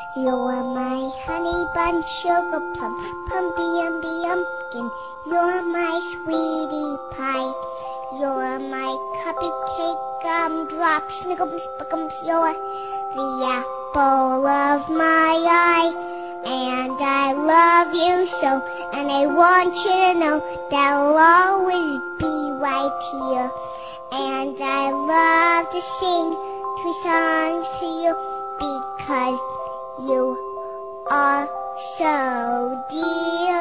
You're my honey bun, sugar plum, pumpy umby umpkin. You're my sweetie pie. You're my cupcake gumdrop, snickums, spickums. You're the apple of my eye. And I love you so, and I want you to know that I'll always be right here. And I love to sing 3 songs to you because you are so dear.